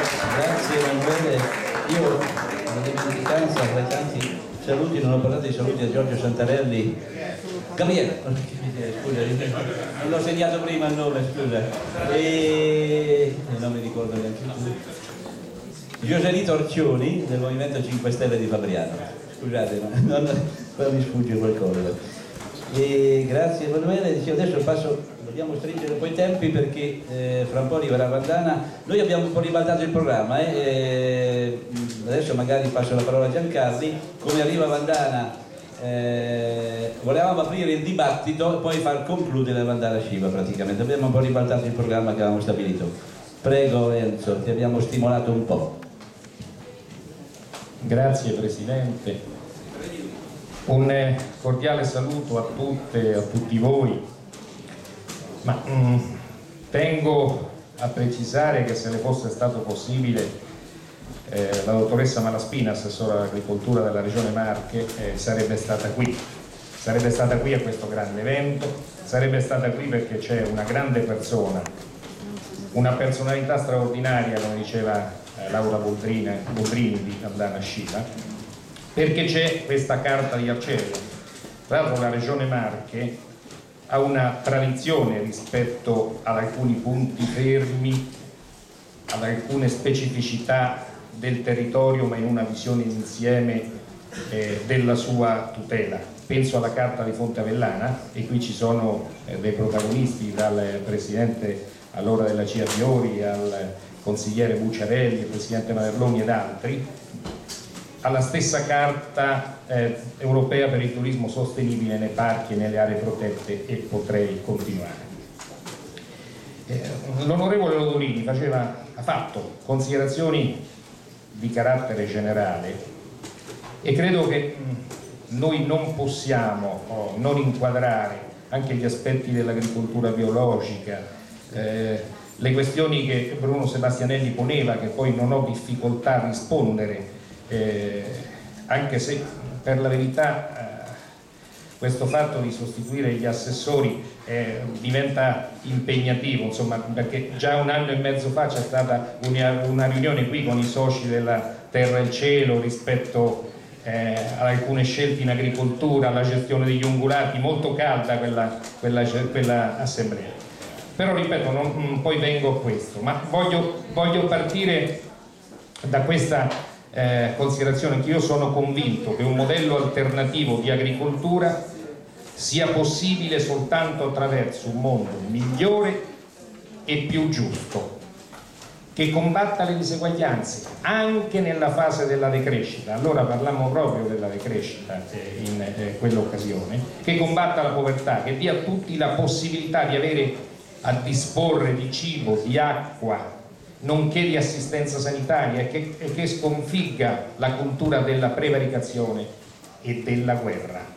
Grazie Emanuele. Io, una dimenticanza, tra i tanti saluti, non ho parlato di saluti a Giorgio Santarelli. Gabriele, scusa, non l'ho segnato prima il nome, scusa. E non mi ricordo neanche tu. Joselito Orcioni del Movimento 5 Stelle di Fabriano. Scusate, ma mi sfugge qualcosa. E grazie Emanuele. Adesso dobbiamo stringere un po' i tempi perché fra un po' arriverà Vandana. Noi abbiamo un po' ribaltato il programma, adesso magari passo la parola a Giancarli. Come arriva Vandana volevamo aprire il dibattito e poi far concludere Vandana Shiva praticamente. Abbiamo un po' ribaltato il programma che avevamo stabilito. Prego Enzo, ti abbiamo stimolato un po'. Grazie Presidente. Un cordiale saluto a tutte e a tutti voi, ma tengo a precisare che se ne fosse stato possibile la dottoressa Malaspina, assessora all'agricoltura della Regione Marche, sarebbe stata qui a questo grande evento, sarebbe stata qui perché c'è una grande persona, una personalità straordinaria, come diceva Laura Boldrini di Vandana Shiva, perché c'è questa carta di accesso. Tra l'altro la Regione Marche ha una tradizione rispetto ad alcuni punti fermi, ad alcune specificità del territorio, ma in una visione d'insieme della sua tutela. Penso alla carta di Fonte Avellana, e qui ci sono dei protagonisti, dal presidente allora della CIA Fiori al consigliere Bucciarelli, il presidente Maderloni ed altri, alla stessa carta europea per il turismo sostenibile nei parchi e nelle aree protette, e potrei continuare. L'onorevole Lodorini ha fatto considerazioni di carattere generale, e credo che noi non possiamo non inquadrare anche gli aspetti dell'agricoltura biologica, le questioni che Bruno Sebastianelli poneva, che poi non ho difficoltà a rispondere, anche se per la verità questo fatto di sostituire gli assessori diventa impegnativo, insomma, perché già 1 anno e mezzo fa c'è stata una riunione qui con i soci della Terra e il Cielo rispetto ad alcune scelte in agricoltura, alla gestione degli ungulati, molto calda quella assemblea. Però ripeto, poi vengo a questo, ma voglio partire da questa considerazione, che io sono convinto che un modello alternativo di agricoltura sia possibile soltanto attraverso un mondo migliore e più giusto, che combatta le diseguaglianze anche nella fase della decrescita. Allora parlammo proprio della decrescita in quell'occasione, che combatta la povertà, che dia a tutti la possibilità di avere a disporre di cibo, di acqua, nonché di assistenza sanitaria, e che sconfigga la cultura della prevaricazione e della guerra.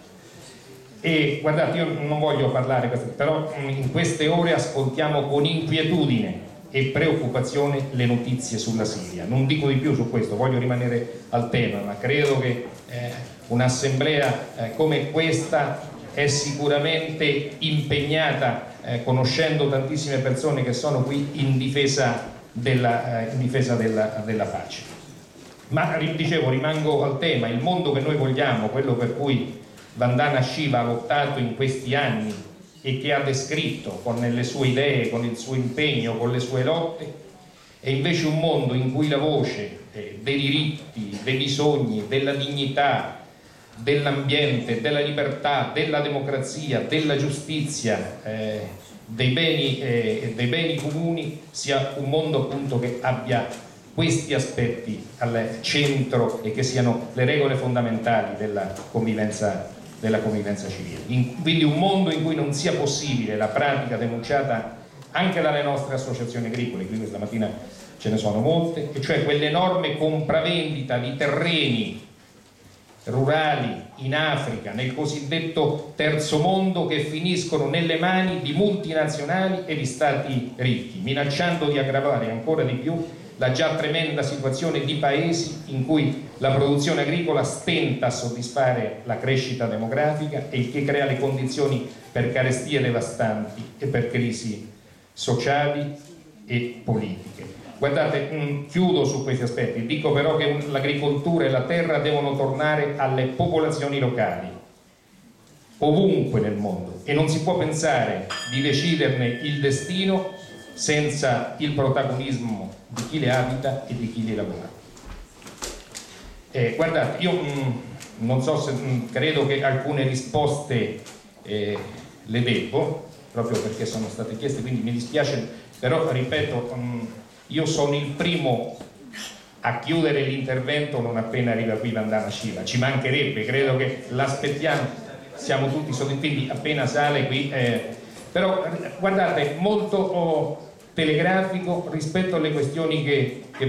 E guardate, io non voglio parlare, però in queste ore ascoltiamo con inquietudine e preoccupazione le notizie sulla Siria. Non dico di più su questo, voglio rimanere al tema, ma credo che un'assemblea come questa è sicuramente impegnata, conoscendo tantissime persone che sono qui in difesa della pace. Ma dicevo, rimango al tema. Il mondo che noi vogliamo, quello per cui Vandana Shiva ha lottato in questi anni e che ha descritto con le sue idee, con il suo impegno, con le sue lotte, è invece un mondo in cui la voce dei diritti, dei bisogni, della dignità, dell'ambiente, della libertà, della democrazia, della giustizia, dei beni comuni, sia un mondo appunto che abbia questi aspetti al centro e che siano le regole fondamentali della convivenza civile. Quindi un mondo in cui non sia possibile la pratica denunciata anche dalle nostre associazioni agricole, qui questa mattina ce ne sono molte, e cioè quell'enorme compravendita di terreni rurali in Africa, nel cosiddetto terzo mondo, che finiscono nelle mani di multinazionali e di stati ricchi, minacciando di aggravare ancora di più la già tremenda situazione di paesi in cui la produzione agricola stenta a soddisfare la crescita demografica, e il che crea le condizioni per carestie devastanti e per crisi sociali e politiche. Guardate, chiudo su questi aspetti, dico però che l'agricoltura e la terra devono tornare alle popolazioni locali, ovunque nel mondo, e non si può pensare di deciderne il destino senza il protagonismo di chi le abita e di chi le lavora. Guardate, io non so se credo che alcune risposte le devo, proprio perché sono state chieste, quindi mi dispiace, però ripeto, io sono il primo a chiudere l'intervento non appena arriva qui Vandana Shiva, ci mancherebbe, credo che l'aspettiamo, siamo tutti soddisfatti appena sale qui, però guardate, molto telegrafico rispetto alle questioni che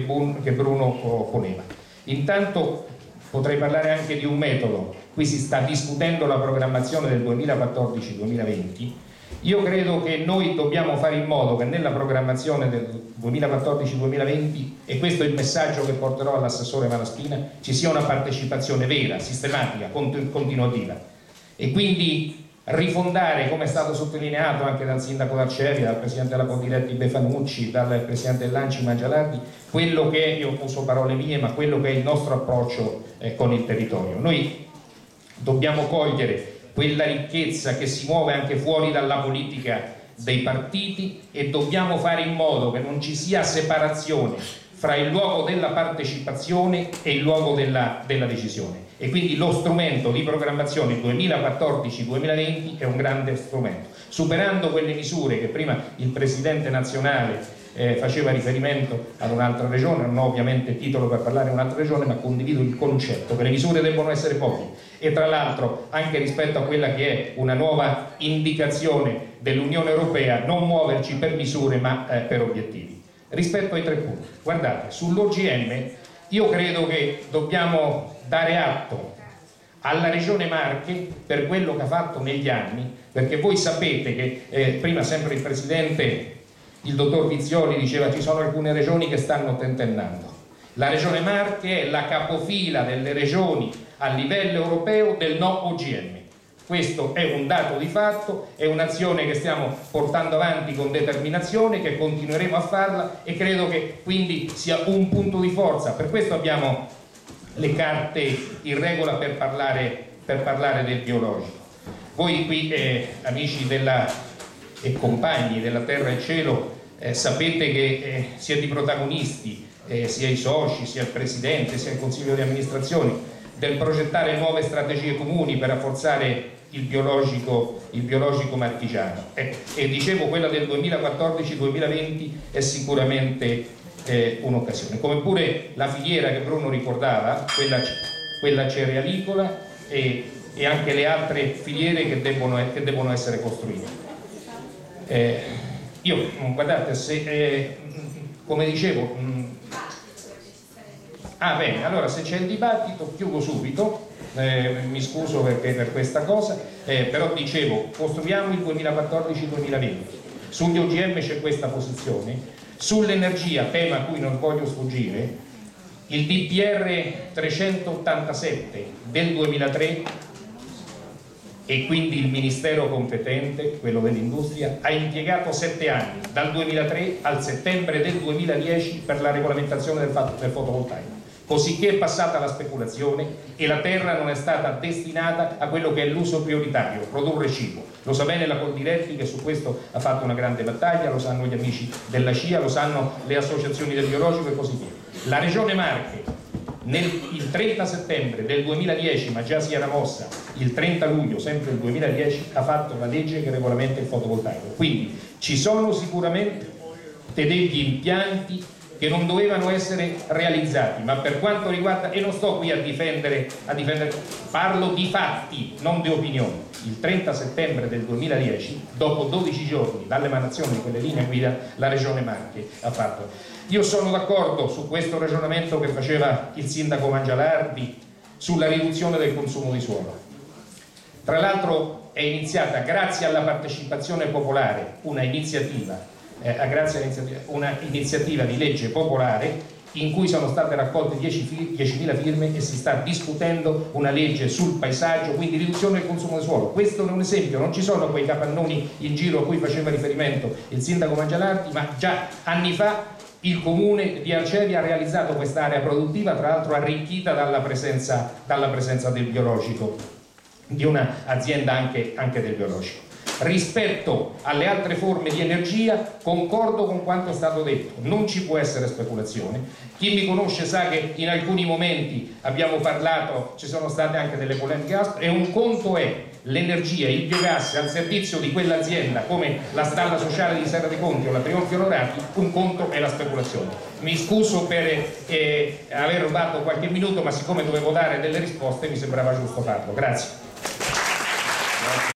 Bruno poneva. Intanto potrei parlare anche di un metodo, qui si sta discutendo la programmazione del 2014-2020. Io credo che noi dobbiamo fare in modo che nella programmazione del 2014-2020, e questo è il messaggio che porterò all'assessore Malaspina, ci sia una partecipazione vera, sistematica, continuativa, e quindi rifondare, come è stato sottolineato anche dal sindaco D'Arcevi, dal presidente della Condiretti Befanucci, dal presidente dell'Anci Mangialardi, quello che, io uso parole mie, ma quello che è il nostro approccio con il territorio. Noi dobbiamo cogliere quella ricchezza che si muove anche fuori dalla politica dei partiti e dobbiamo fare in modo che non ci sia separazione fra il luogo della partecipazione e il luogo della decisione, e quindi lo strumento di programmazione 2014-2020 è un grande strumento, superando quelle misure che prima il Presidente nazionale faceva riferimento ad un'altra regione. Non ho ovviamente titolo per parlare di un'altra regione, ma condivido il concetto che le misure devono essere poche, e tra l'altro anche rispetto a quella che è una nuova indicazione dell'Unione Europea, non muoverci per misure ma per obiettivi. Rispetto ai 3 punti, guardate, sull'OGM io credo che dobbiamo dare atto alla Regione Marche per quello che ha fatto negli anni, perché voi sapete che prima sempre il Presidente, il dottor Vizioli, diceva ci sono alcune regioni che stanno tentennando. La Regione Marche è la capofila delle regioni a livello europeo del no OGM. Questo è un dato di fatto, è un'azione che stiamo portando avanti con determinazione, che continueremo a farla, e credo che quindi sia un punto di forza. Per questo abbiamo le carte in regola per parlare del biologico. Voi qui, amici e compagni della Terra e Cielo, sapete che sia di protagonisti, sia i soci, sia il Presidente, sia il Consiglio di amministrazione, del progettare nuove strategie comuni per rafforzare il biologico marchigiano, e dicevo quella del 2014-2020 è sicuramente un'occasione, come pure la filiera che Bruno ricordava, quella cerealicola, e anche le altre filiere che debbono essere costruite. Guardate, come dicevo, bene, allora se c'è il dibattito chiudo subito. Mi scuso per questa cosa, però dicevo, costruiamo il 2014-2020, sugli OGM c'è questa posizione, sull'energia, tema a cui non voglio sfuggire, il DPR 387 del 2003, e quindi il Ministero competente, quello dell'industria, ha impiegato 7 anni, dal 2003 al settembre del 2010, per la regolamentazione del fotovoltaico. Cosicché è passata la speculazione e la terra non è stata destinata a quello che è l'uso prioritario, produrre cibo. Lo sa bene la Coldiretti, che su questo ha fatto una grande battaglia, lo sanno gli amici della CIA, lo sanno le associazioni del biologico e così via. La Regione Marche il 30 settembre del 2010, ma già si era mossa il 30 luglio sempre del 2010, ha fatto la legge che regolamenta il fotovoltaico. Quindi ci sono sicuramente degli impianti che non dovevano essere realizzati, ma per quanto riguarda, e non sto qui a difendere, parlo di fatti, non di opinioni. Il 30 settembre del 2010, dopo 12 giorni dall'emanazione di quelle linee guida, la Regione Marche ha fatto. Io sono d'accordo su questo ragionamento che faceva il sindaco Mangialardi sulla riduzione del consumo di suolo. Tra l'altro è iniziata, grazie alla partecipazione popolare, una iniziativa di legge popolare in cui sono state raccolte 10.000 firme e si sta discutendo una legge sul paesaggio, quindi riduzione del consumo di suolo. Questo è un esempio, non ci sono quei capannoni in giro a cui faceva riferimento il sindaco Mangialardi, ma già anni fa il comune di Arcevia ha realizzato quest'area produttiva, tra l'altro arricchita dalla presenza del biologico, di un'azienda anche del biologico. Rispetto alle altre forme di energia concordo con quanto è stato detto, non ci può essere speculazione. Chi mi conosce sa che in alcuni momenti abbiamo parlato, ci sono state anche delle polemiche e un conto è l'energia, il biogas al servizio di quell'azienda come la stalla sociale di Serra dei Conti o la Trionfi Onorati, un conto è la speculazione. Mi scuso per aver rubato qualche minuto, ma siccome dovevo dare delle risposte mi sembrava giusto farlo. Grazie.